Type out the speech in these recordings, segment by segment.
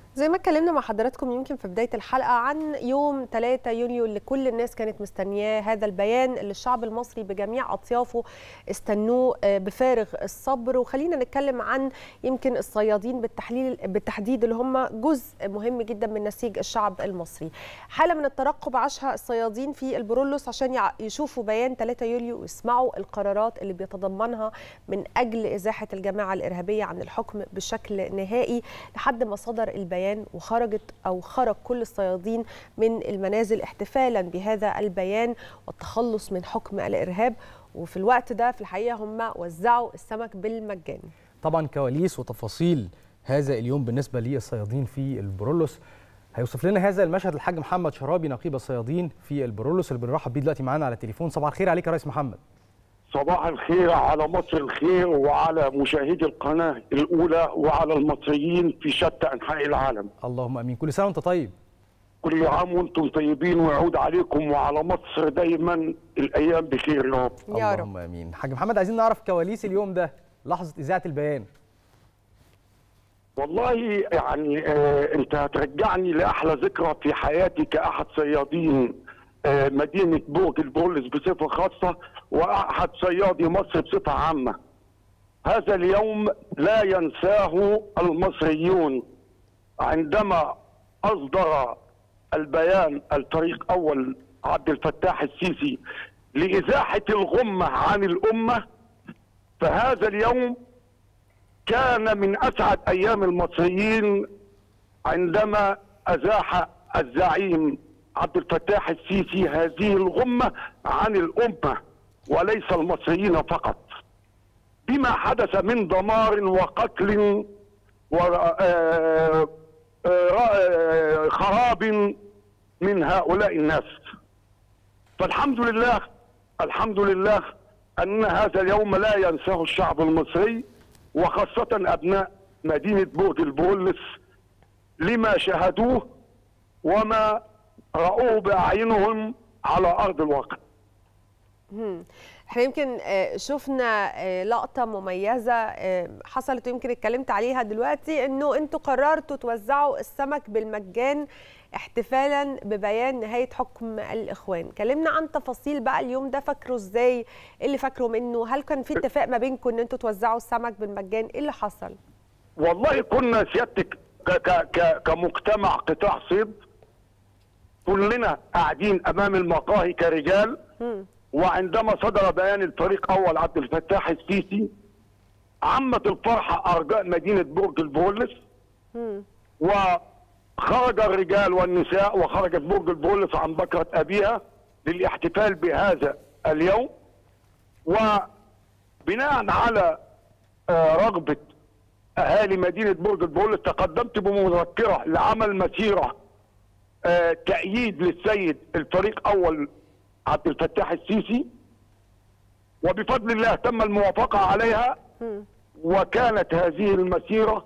زي ما اتكلمنا مع حضراتكم يمكن في بداية الحلقة عن يوم 3 يونيو اللي كل الناس كانت مستنياه، هذا البيان اللي الشعب المصري بجميع أطيافه استنوه بفارغ الصبر. وخلينا نتكلم عن يمكن الصيادين بالتحديد اللي هم جزء مهم جدا من نسيج الشعب المصري. حالة من الترقب عاشها الصيادين في البرولوس عشان يشوفوا بيان 3 يوليو ويسمعوا القرارات اللي بيتضمنها من أجل إزاحة الجماعة الإرهابية عن الحكم بشكل نهائي، لحد ما صدر البيان خرج كل الصيادين من المنازل احتفالا بهذا البيان والتخلص من حكم الإرهاب. وفي الوقت ده في الحقيقة هم وزعوا السمك بالمجان. طبعا كواليس وتفاصيل هذا اليوم بالنسبة للصيادين في البرولوس هيوصف لنا هذا المشهد الحاج محمد شرابي نقيب الصيادين في البرولوس اللي بنرحب بيه دلوقتي معانا على التليفون. صباح الخير عليك يا ريس محمد. صباح الخير على مصر الخير وعلى مشاهدي القناة الأولى وعلى المصريين في شتى أنحاء العالم. اللهم أمين. كل سنة وأنت طيب. كل عام وأنتم طيبين ويعود عليكم وعلى مصر دايما الأيام بخير يا رب. يا رب. اللهم أمين. حاج محمد عايزين نعرف كواليس اليوم ده لحظة إذاعة البيان. والله يعني أنت هترجعني لأحلى ذكرى في حياتي كأحد صيادين مدينة برج البرولوس بصفة خاصة وأحد صيادي مصر بصفة عامة. هذا اليوم لا ينساه المصريون عندما أصدر البيان الفريق أول عبد الفتاح السيسي لإزاحة الغمة عن الأمة. فهذا اليوم كان من أسعد أيام المصريين عندما أزاح الزعيم عبد الفتاح السيسي هذه الغمة عن الأمة وليس المصريين فقط، بما حدث من دمار وقتل وخراب من هؤلاء الناس. فالحمد لله الحمد لله أن هذا اليوم لا ينساه الشعب المصري وخاصة أبناء مدينة برج البرولوس لما شاهدوه وما رأوه بأعينهم على أرض الواقع. احنا يمكن شفنا لقطة مميزة حصلت ويمكن اتكلمت عليها دلوقتي، انه انتوا قررتوا توزعوا السمك بالمجان احتفالا ببيان نهاية حكم الإخوان. كلمنا عن تفاصيل بقى اليوم ده، فاكره ازاي؟ ايه اللي فاكره منه؟ هل كان في اتفاق ما بينكم ان انتوا توزعوا السمك بالمجان؟ ايه اللي حصل؟ والله كنا سيادتك كمجتمع قطاع صيد كلنا قاعدين امام المقاهي كرجال، وعندما صدر بيان الفريق اول عبد الفتاح السيسي عمت الفرحه ارجاء مدينه برج البرولوس، وخرج الرجال والنساء وخرجت برج البرولوس عن بكره ابيها للاحتفال بهذا اليوم. وبناء على رغبه اهالي مدينه برج البرولوس تقدمت بمذكره لعمل مسيره تأييد للسيد الفريق أول عبد الفتاح السيسي، وبفضل الله تم الموافقة عليها. وكانت هذه المسيرة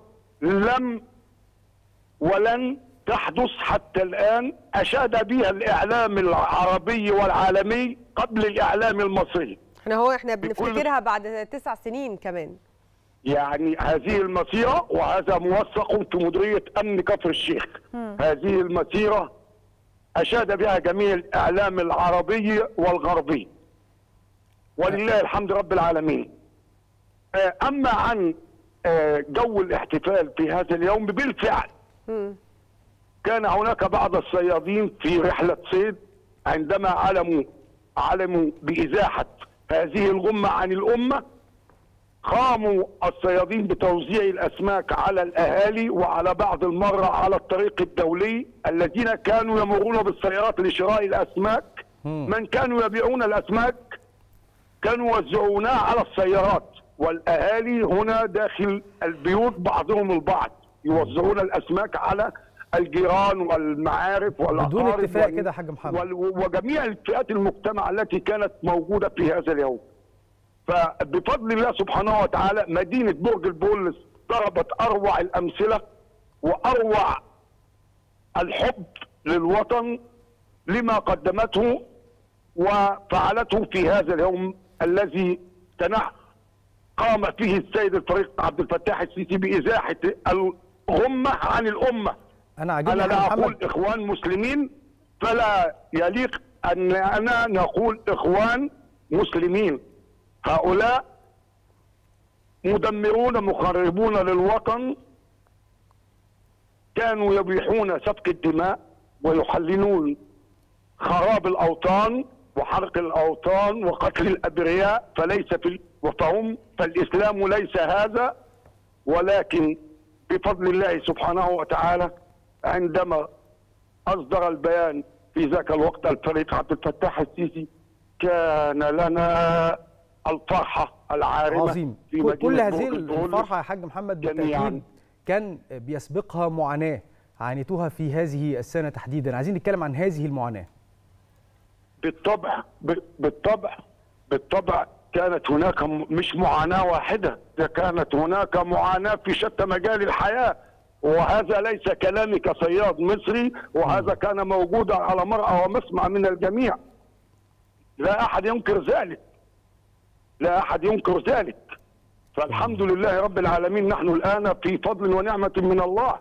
ولن تحدث حتى الآن، أشاد بها الإعلام العربي والعالمي قبل الإعلام المصري. احنا بنفتكرها بعد 9 سنين كمان. يعني هذه المسيرة وهذا موثق في مديرية أمن كفر الشيخ. هذه المسيرة أشاد بها جميع الإعلام العربي والغربي ولله الحمد رب العالمين. أما عن جو الاحتفال في هذا اليوم، بالفعل كان هناك بعض الصيادين في رحلة صيد عندما علموا بإزاحة هذه الغمة عن الأمة، قاموا الصيادين بتوزيع الأسماك على الأهالي وعلى بعض المرة على الطريق الدولي الذين كانوا يمرون بالسيارات لشراء الأسماك. من كانوا يبيعون الأسماك كانوا يوزعونها على السيارات، والأهالي هنا داخل البيوت بعضهم البعض يوزعون الأسماك على الجيران والمعارف والأقارب بدون اتفاق كده يا حاج محمد، وجميع الفئات المجتمع التي كانت موجودة في هذا اليوم. فبفضل الله سبحانه وتعالى مدينة برج البرولوس ضربت أروع الأمثلة وأروع الحب للوطن لما قدمته وفعلته في هذا اليوم الذي قام فيه السيد الفريق عبد الفتاح السيسي بإزاحة الغمة عن الأمة. انا لا اقول اخوان مسلمين، فلا يليق أننا نقول إخوان مسلمين. هؤلاء مدمرون مخربون للوطن، كانوا يبيحون سفك الدماء ويحللون خراب الأوطان وحرق الأوطان وقتل الأبرياء، فالإسلام ليس هذا. ولكن بفضل الله سبحانه وتعالى عندما أصدر البيان في ذاك الوقت الفريق عبد الفتاح السيسي، كان لنا الفرحة العارمة. عظيم. في كل هذه الفرحة يا حاج محمد بالتأكيد كان بيسبقها معاناة عانيتوها في هذه السنة تحديدا، عايزين نتكلم عن هذه المعاناة. بالطبع كانت هناك مش معاناة واحدة، كانت هناك معاناة في شتى مجال الحياة، وهذا ليس كلامي كصياد مصري، وهذا كان موجودا على مرأى ومسمع من الجميع. لا أحد ينكر ذلك. فالحمد لله رب العالمين، نحن الآن في فضل ونعمة من الله.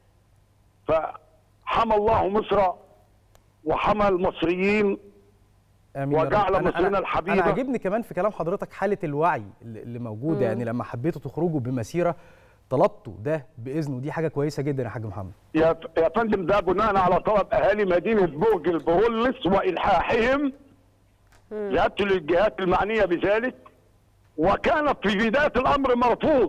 فحمى الله مصر وحمى المصريين وجعل مصرنا الحبيبة. أنا عجبني كمان في كلام حضرتك حالة الوعي اللي موجودة. يعني لما حبيتوا تخرجوا بمسيرة طلبتوا ده بإذن، ودي حاجة كويسة جدا يا حاج محمد. يا فندم، ده بناء على طلب أهالي مدينة برج البرولس وإلحاحهم يأتوا للجهات المعنية بذلك، وكان في بداية الأمر مرفوض.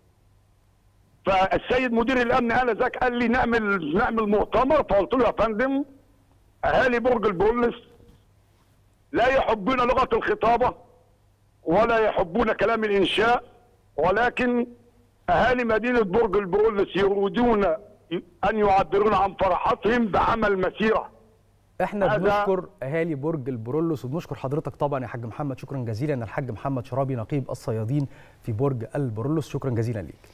فالسيد مدير الأمن آنذاك قال لي نعمل مؤتمر، فقلت له يا فندم، أهالي برج البرولس لا يحبون لغة الخطابة ولا يحبون كلام الإنشاء، ولكن أهالي مدينة برج البرولس يريدون أن يعبرون عن فرحتهم بعمل مسيرة. احنا بنشكر أهالي برج البرولس وبنشكر حضرتك طبعا يا حاج محمد. شكرا جزيلا الحاج محمد شرابي نقيب الصيادين في برج البرولس، شكرا جزيلا ليك.